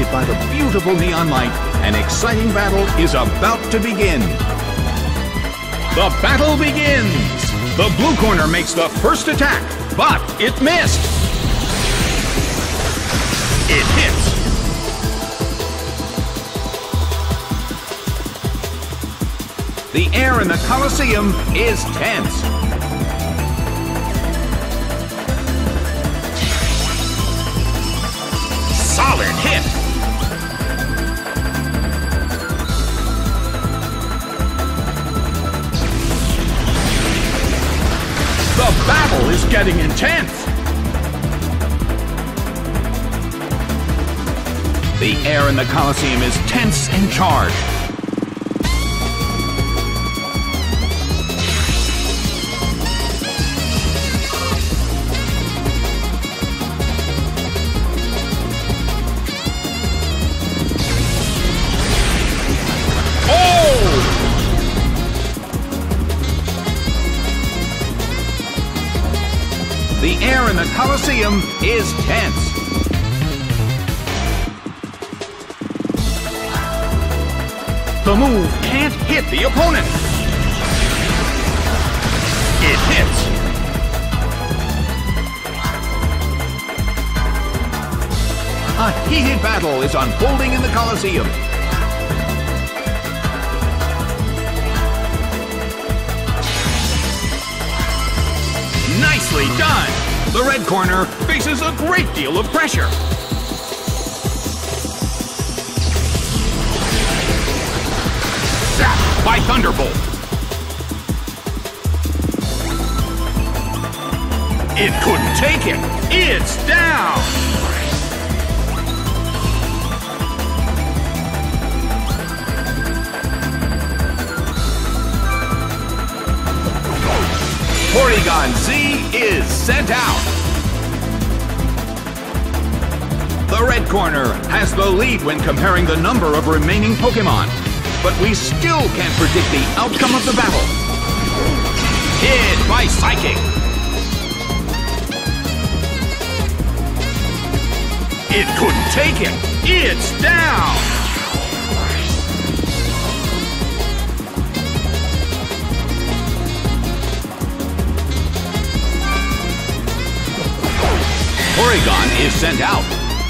by the beautiful neon light, an exciting battle is about to begin. The battle begins! The blue corner makes the first attack, but it missed! It hits! The air in the Colosseum is tense. Solid hit! The battle is getting intense! The air in the Colosseum is tense and charged. The air in the Colosseum is tense. The move can't hit the opponent. It hits. A heated battle is unfolding in the Colosseum. Nicely done! The red corner faces a great deal of pressure. Zapped by Thunderbolt. It couldn't take it. It's down! Porygon Z is sent out. The red corner has the lead when comparing the number of remaining Pokémon, but we still can't predict the outcome of the battle. Hit by Psychic. It couldn't take it. It's down. Porygon is sent out.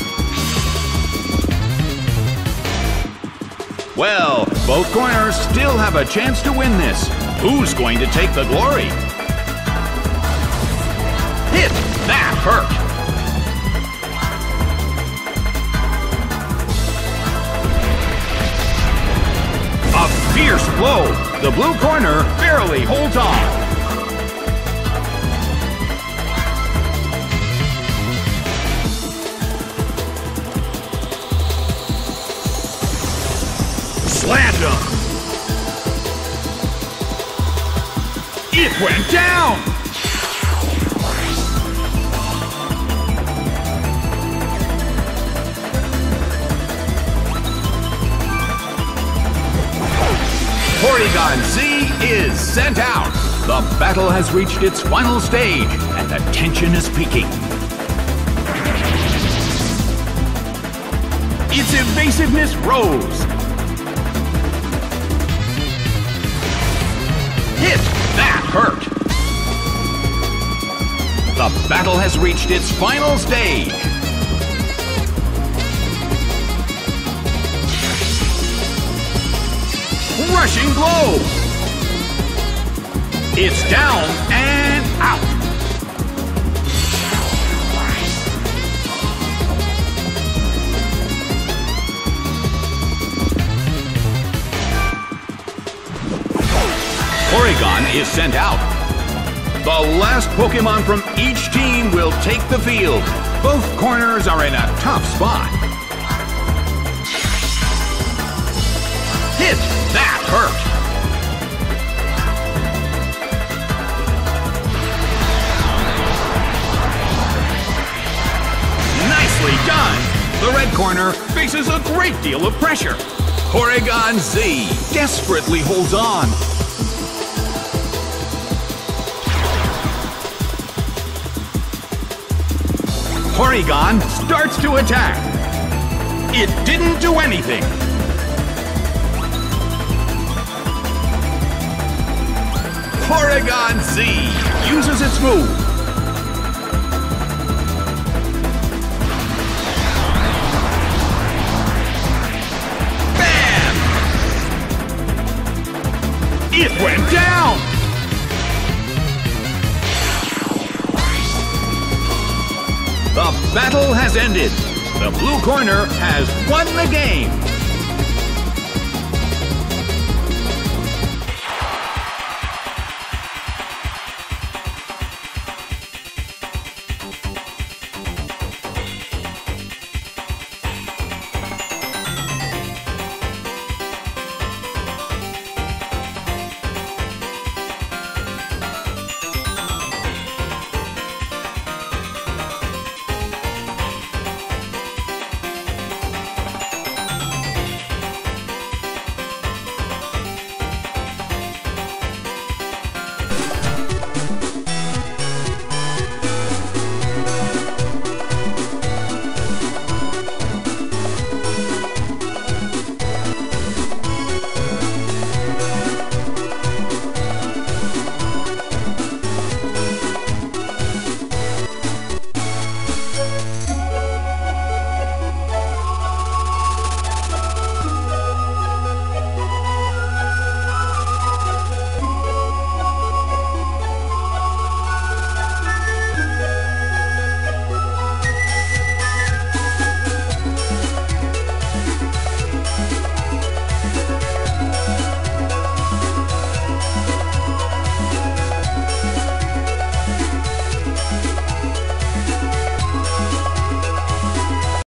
Well, both corners still have a chance to win this. Who's going to take the glory? Hit! That hurt! A fierce blow! The blue corner barely holds on. Slammed him! It went down! Porygon Z is sent out. The battle has reached its final stage, and the tension is peaking. Its evasiveness rose. Hit! That hurt! The battle has reached its final stage. Rushing blow! It's down and out. Porygon is sent out. The last Pokémon from each team will take the field. Both corners are in a tough spot. Hit! That hurt! Nicely done! The red corner faces a great deal of pressure. Porygon Z desperately holds on. Porygon starts to attack. It didn't do anything. Porygon Z uses its move. Bam! It went down! The battle has ended. The blue corner has won the game.